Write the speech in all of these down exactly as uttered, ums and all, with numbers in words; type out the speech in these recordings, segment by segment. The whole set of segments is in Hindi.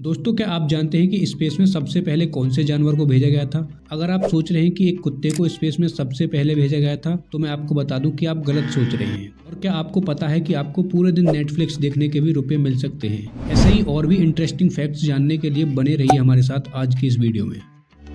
दोस्तों, क्या आप जानते हैं कि स्पेस में सबसे पहले कौन से जानवर को भेजा गया था? अगर आप सोच रहे हैं कि एक कुत्ते को स्पेस में सबसे पहले भेजा गया था, तो मैं आपको बता दूं कि आप गलत सोच रहे हैं। और क्या आपको पता है कि आपको पूरे दिन नेटफ्लिक्स देखने के भी रुपए मिल सकते हैं? ऐसे ही और भी इंटरेस्टिंग फैक्ट्स जानने के लिए बने रहिए हमारे साथ आज की इस वीडियो में।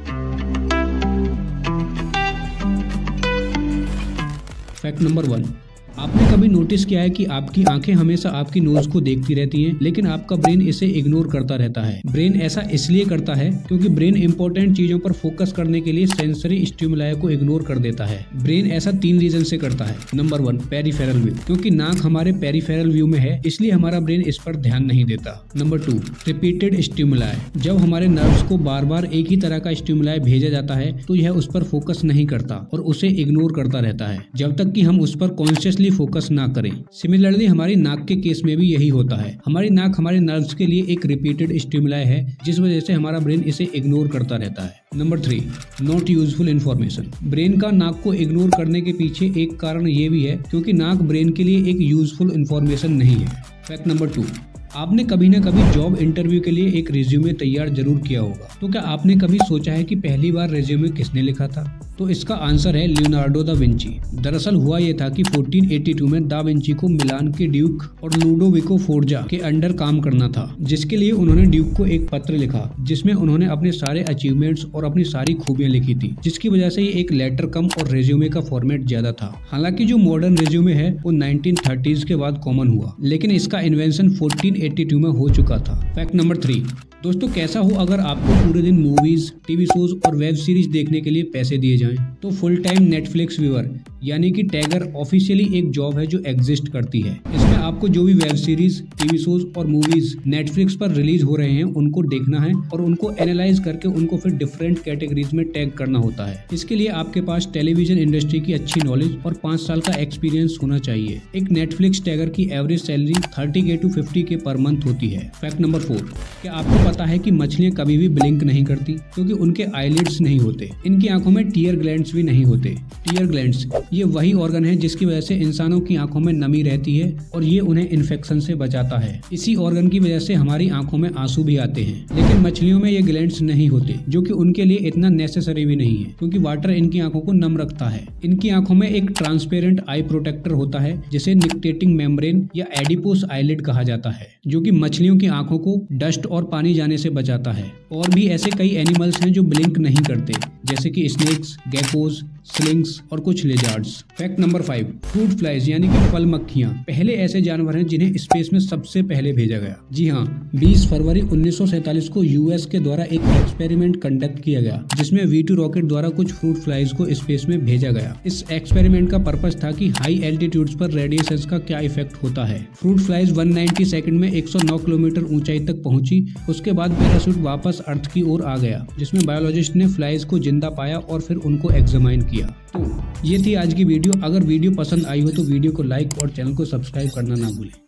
फैक्ट नंबर वन, आपने कभी नोटिस किया है कि आपकी आंखें हमेशा आपकी नोज को देखती रहती हैं, लेकिन आपका ब्रेन इसे इग्नोर करता रहता है। ब्रेन ऐसा इसलिए करता है क्योंकि ब्रेन इंपॉर्टेंट चीजों पर फोकस करने के लिए सेंसरी स्टिमुलाई को इग्नोर कर देता है। ब्रेन ऐसा तीन रीजन से करता है। नंबर वन, पेरिफेरल व्यू, क्योंकि नाक हमारे पेरिफेरल व्यू में है, इसलिए हमारा ब्रेन इस पर ध्यान नहीं देता। नंबर टू, रिपीटेड स्टिमुलाई, जब हमारे नर्व्स को बार बार एक ही तरह का स्टिमुलाई भेजा जाता है तो यह उस पर फोकस नहीं करता और उसे इग्नोर करता रहता है जब तक कि हम उस पर कॉन्शियसली फोकस ना करें। सिमिलरली हमारी नाक के केस में भी यही होता है। हमारी नाक हमारे नर्व्स के लिए एक रिपीटेड स्टिमुलाई है, जिस वजह से हमारा ब्रेन इसे इग्नोर करता रहता है। Number three, not useful information, brain का नाक को इग्नोर करने के पीछे एक कारण ये भी है क्योंकि नाक ब्रेन के लिए एक यूजफुल इन्फॉर्मेशन नहीं है। फैक्ट नंबर टू, आपने कभी न कभी जॉब इंटरव्यू के लिए एक रिज्यूमे तैयार जरूर किया होगा। तो क्या आपने कभी सोचा है कि पहली बार रिज्यूमे किसने लिखा था? तो इसका आंसर है लियोनार्डो दा विंची। दरअसल हुआ यह था कि चौदह सौ बयासी में दा विंची को मिलान के ड्यूक और लुडोविको फोर्जा के अंडर काम करना था, जिसके लिए उन्होंने ड्यूक को एक पत्र लिखा जिसमें उन्होंने अपने सारे अचीवमेंट्स और अपनी सारी खूबियां लिखी थी, जिसकी वजह से ये एक लेटर कम और रिज्यूमे का फॉर्मेट ज्यादा था। हालांकि जो मॉडर्न रिज्यूमे है वो नाइनटीन थर्टीज़ के बाद कॉमन हुआ, लेकिन इसका इन्वेंशन चौदह सौ बयासी में हो चुका था। फैक्ट नंबर थ्री, दोस्तों, कैसा हो अगर आपको पूरे दिन मूवीज, टीवी शोज और वेब सीरीज देखने के लिए पैसे दिए जाएं? तो फुल टाइम नेटफ्लिक्स व्यूअर यानी कि टैगर ऑफिशियली एक जॉब है जो एग्जिस्ट करती है। इसमें आपको जो भी वेब सीरीज, टीवी शोज और मूवीज नेटफ्लिक्स पर रिलीज हो रहे हैं उनको देखना है और उनको एनालाइज करके उनको फिर डिफरेंट कैटेगरीज में टैग करना होता है। इसके लिए आपके पास टेलीविजन इंडस्ट्री की अच्छी नॉलेज और पाँच साल का एक्सपीरियंस होना चाहिए। एक नेटफ्लिक्स टैगर की average salary thirty K to fifty K per month होती है। फैक्ट नंबर फोर, क्या आपको पता है कि मछलियां कभी भी ब्लिंक नहीं करती क्योंकि उनके आईलिड्स नहीं होते। इनकी आंखों में टीयर ग्लैंड्स भी नहीं होते। टीयर ग्लैंड्स ये वही ऑर्गन है जिसकी वजह से इंसानों की आंखों में नमी रहती है और ये उन्हें इन्फेक्शन से बचाता है। इसी ऑर्गन की वजह से हमारी आंखों में आंसू भी आते हैं, लेकिन मछलियों में ये ग्लैंड्स नहीं होते, जो कि उनके लिए इतना नेसेसरी भी नहीं है क्योंकि वाटर इनकी आंखों को नम रखता है। इनकी आंखों में एक ट्रांसपेरेंट आई प्रोटेक्टर होता है जिसे निक्टेटिंग मेम्ब्रेन या एडिपोस आईलिड कहा जाता है, जो कि मछलियों की आंखों को डस्ट और पानी जाने से बचाता है। और भी ऐसे कई एनिमल्स हैं जो ब्लिंक नहीं करते, जैसे कि स्नेक्स, गेकोज, स्लिंग्स और कुछ lizards. Fact number five, fruit flies यानी कि फल मक्खियां पहले ऐसे जानवर हैं जिन्हें स्पेस में सबसे पहले भेजा गया। जी हाँ, बीस फरवरी उन्नीस सौ सैंतालीस को यूएस के द्वारा एक एक्सपेरिमेंट कंडक्ट किया गया जिसमें वी टू रॉकेट द्वारा कुछ फ्रूट फ्लाइज को स्पेस में भेजा गया। इस एक्सपेरिमेंट का पर्पस था कि हाई एल्टीट्यूड्स पर रेडिएशंस का क्या इफेक्ट होता है। फ्रूट फ्लाइज एक सौ नब्बे सेकंड में एक सौ नौ किलोमीटर ऊंचाई तक पहुंची। उसके बाद पैराशूट वापस अर्थ की ओर आ गया, जिसमें बायोलॉजिस्ट ने फ्लाइज को जिंदा पाया और फिर उनको एग्जामाइन किया। तो ये थी आज की वीडियो। अगर वीडियो पसंद आई हो तो वीडियो को लाइक और चैनल को सब्सक्राइब करना ना भूलें।